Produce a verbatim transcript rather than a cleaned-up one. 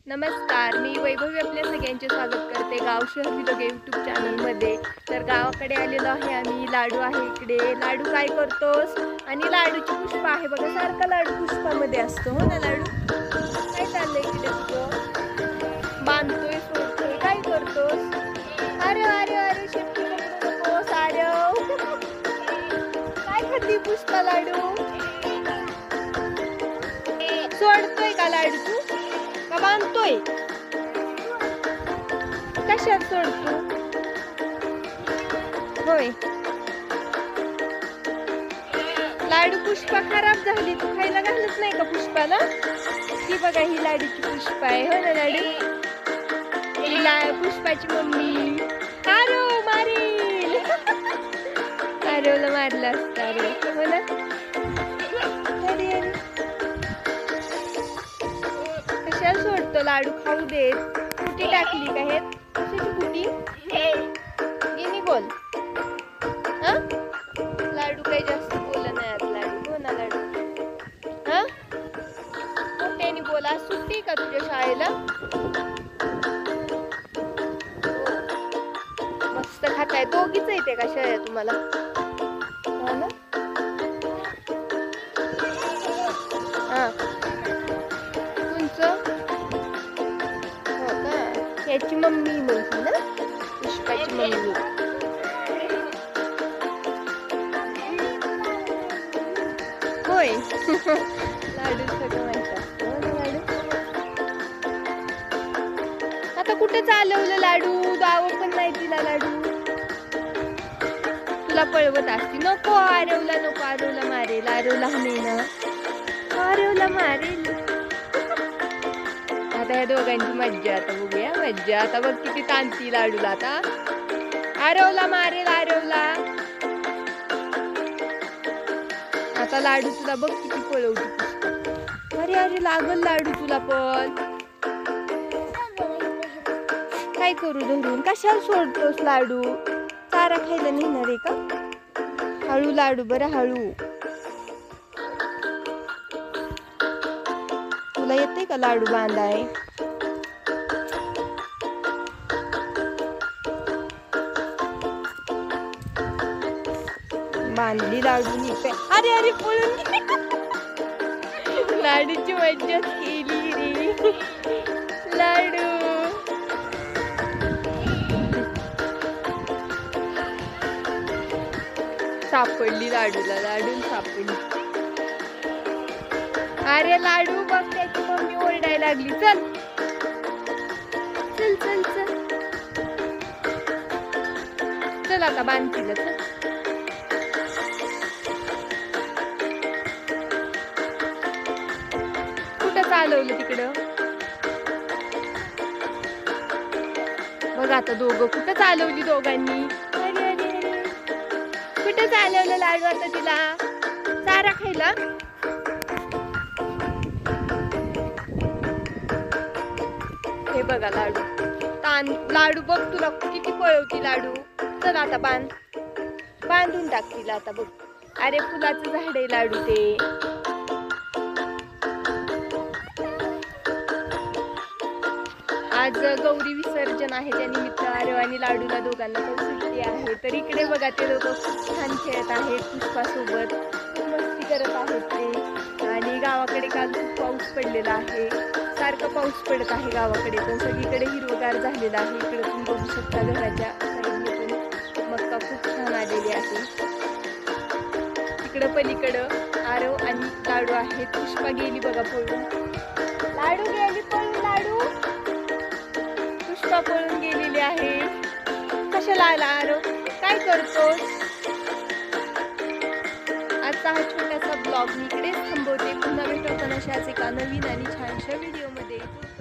नमस्कार, मी वैभवी आपल्या सगळ्यांचे स्वागत करते गाव शहर विलोग यूट्यूब चॅनलमध्ये। तर गावाकडे आलेलो आहे आम्ही। लाडू आहे इकडे। लाडू काय करतोस? आणि लाडूची पुष्पा आहे बघा, सारखा लाडू पुष्पामध्ये असतो हो ना। लाडू काय चाललंय इकडे तुझं? बांधतोय, सोडतोय, काय करतोस? अरे अरे अरे शेपटी नकोस। अरे काय खाती पुष्पा? लाडू सोडतोय का लाडू तू? का बांधतोय? कशात सोडतो? होय, लाडू पुष्पा खराब झाली, तू खायला घालत नाही का पुष्पाला? ही बघा, ही लाडूची पुष्पा आहे हो ना। लाडू ही ला पुष्पाची मम्मी। आरो मारील आरोला मारला असता रे हो ना। अरे अरे कशाला सोडतो? लाडू खाऊ देत। कुटी टाकली का? हे कशाची कुटी? गिनी बोल। हा, लाडू काही जास्त बोल नाही आज। लाडू हो ना लाडू, हा मोठ्याने बोला। सुट्टी का तुझ्या शाळेला? मस्त खाताय, दोघीच येते का शाळा तुम्हाला? हो ना, हा तुमचं हो का? याची मम्मी म्हणते ना, पुष्पाची मम्मी। होय लाडू सगळं माहित असतं हो ना लाडू। आता कुठे चालवलं लाडू? गाव पण नाही तिला लाडू, तुला पळवत असती। नको आरवला, नको आरवला मारेल। आरवला हमे ना, आरवला मारेल। आता या दोघांची मज्जा, आता बघूया मज्जा। आता बघ किती ताणती लाडूला आता। आरवला मारेल, आरवला। आता लाडू तुला बघ किती पळवती। अरे अरे लागल लाडू तुला पण। काय करू धरून? कशाला सोडतोस लाडू? चारा खायला नेणार आहे का? हळू लाडू, बरं हळू। तुला येते का लाडू बांधाय? बांधली लाडूनी पे। अरे अरे पळून लाडूची मज्जा केली रे लाडू। सापडली लाडूला, लाडून सापडली। अरे लाडू बघ, त्याची मम्मी ओरडायला लागली। चल चल चल चल चल आता बांध तिला, चल। कुठं चालवलं तिकडं? बघ आता दोघं कुठं चालवली दोघांनी। अरे अरे अरे कुठं चालवलं लाडू आता तिला? चारा खायला? हे बघा लाडू तान। लाडू बघ तुला किती पळवती लाडू। चल आता बांध, बांधून टाक तिला आता बघ। अरे फुलाचं झाड आहे लाडू ते। आज गौरी विसर्जन आहे, त्यानिमित्त आरव आणि लाडूला दोघांना पण सुट्टी आहे। तर इकडे बघा ते लोक खूप छान खेळत आहेत पुष्पासोबत, मस्ती करत आहेत ते। आणि गावाकडे काल खूप पाऊस पडलेला आहे, सारखं पाऊस पडत आहे गावाकडे, पण सगळीकडे हिरवगार झालेला आहे। इकडे तुम्ही बघू शकता घराच्या साईडने पण मक्का खूप छान आलेली आहे। इकडं पलीकडं आरव आणि लाडू आहेत। पुष्पा गेली बघा पळून, लाडू गेली पळून, लाडू पुष्पा पळून गेलेली आहे। कशाला आला आरव? काय करतोस? आजचा हा छोटासा ब्लॉग मी इकडेच थांबवते। पुन्हा भेटू आपण अशाच एका नवीन आणि छानशा व्हिडिओमध्ये।